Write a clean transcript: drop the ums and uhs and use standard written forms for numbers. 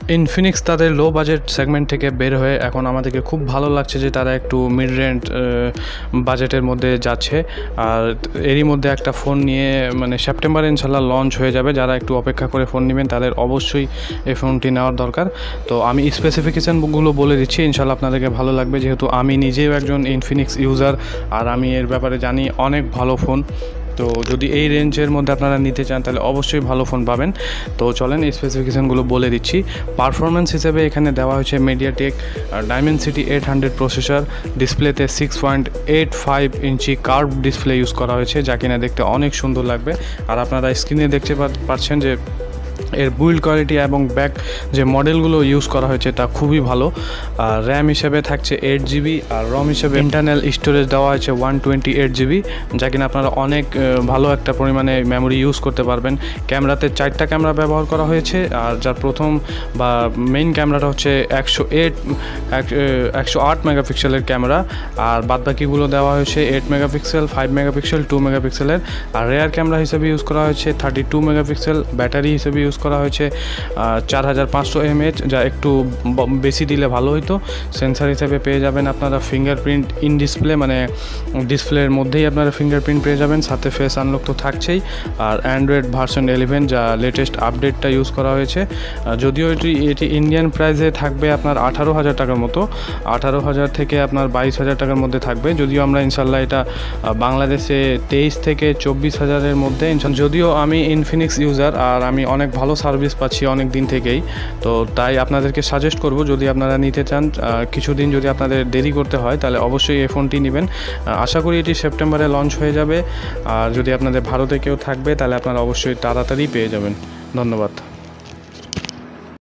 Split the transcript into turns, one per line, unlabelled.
Infinix তাদের low budget segment থেকে বের হয়ে এখন আমাদেরকে খুব ভালো লাগছে যে তারা একটু মিড রেঞ্জ বাজেটের মধ্যে যাচ্ছে। আর এরই মধ্যে একটা ফোন নিয়ে মানে সেপ্টেম্বরে ইনশাল্লাহ লঞ্চ হয়ে যাবে। যারা একটু অপেক্ষা করে ফোন নেবেন তাদের অবশ্যই এই ফোনটি নেওয়ার দরকার। তো আমি স্পেসিফিকেশানগুলো বলে দিচ্ছি, ইনশাল্লাহ আপনাদেরকে ভালো লাগবে, যেহেতু আমি নিজেও একজন ইনফিনিক্স ইউজার আর আমি এর ব্যাপারে জানি অনেক ভালো ফোন। তো যদি এই রেঞ্জের মধ্যে আপনারা নিতে চান তাহলে অবশ্যই ভালো ফোন পাবেন। তো চলেন এই স্পেসিফিকেশানগুলো বলে দিচ্ছি। পারফরমেন্স হিসেবে এখানে দেওয়া হয়েছে মিডিয়াটেক ডাইমেনসিটি 800 প্রসেসর, ডিসপ্লেতে 6.85 ইঞ্চি কার্ভ ডিসপ্লে ইউজ করা হয়েছে, যা কিনা দেখতে অনেক সুন্দর লাগবে। আর আপনারা স্ক্রিনে দেখতে পাচ্ছেন যে এর বিল্ড কোয়ালিটি এবং ব্যাক যে মডেলগুলো ইউজ করা হয়েছে তা খুবই ভালো। আর র্যাম হিসেবে থাকছে 8GB, আর রম হিসেবে ইন্টারনাল স্টোরেজ দেওয়া হয়েছে 128GB, যা কিনা আপনারা অনেক ভালো একটা পরিমাণে মেমোরি ইউজ করতে পারবেন। ক্যামেরাতে 4টা ক্যামেরা ব্যবহার করা হয়েছে, আর যার প্রথম বা মেইন ক্যামেরাটা হচ্ছে 108 মেগাপিক্সেলের ক্যামেরা, আর বাদবাকিগুলো দেওয়া হয়েছে 8 মেগাপিক্সেল, 5 মেগাপিক্সেল, 2 মেগাপিক্সেলের। আর রেয়ার ক্যামেরা হিসেবে ইউজ করা হয়েছে 32 মেগাপিক্সেল। ব্যাটারি হিসেবে ইউজ করা হয়েছে 4500 mAh, যা একটু বেশি দিলে ভালো হতো। সেন্সার হিসেবে পেয়ে যাবেন আপনারা ফিঙ্গারপ্রিন্ট ইন ডিসপ্লে, মানে ডিসপ্লের মধ্যেই আপনারা ফিঙ্গারপ্রিন্ট পেয়ে যাবেন, সাথে ফেস আনলক তো থাকছেই। আর অ্যান্ড্রয়েড ভার্সন 11, যা লেটেস্ট আপডেটটা ইউজ করা হয়েছে। যদিও এটি ইন্ডিয়ান প্রাইসে থাকবে আপনার 18,000 টাকার মতো, 18,000 থেকে আপনার 22,000 টাকার মধ্যে থাকবে। যদিও আমরা ইনশাল্লাহ এটা বাংলাদেশে 23 থেকে 24,000-এর মধ্যে। যদিও আমি ইনফিনিক্স ইউজার আর আমি অনেক ভালো সার্ভিস পাচ্ছি অনেক দিন থেকেই, তো তাই আপনাদেরকে সাজেস্ট করব যদি আপনারা নিতে চান, কিছুদিন যদি আপনাদের দেরি করতে হয় তাহলে অবশ্যই এই ফোনটি নেবেন। আশা করি এটি সেপ্টেম্বরে লঞ্চ হয়ে যাবে। আর যদি আপনাদের ভারতে কেউ থাকবে তাহলে আপনারা অবশ্যই তাড়াতাড়ি পেয়ে যাবেন। ধন্যবাদ।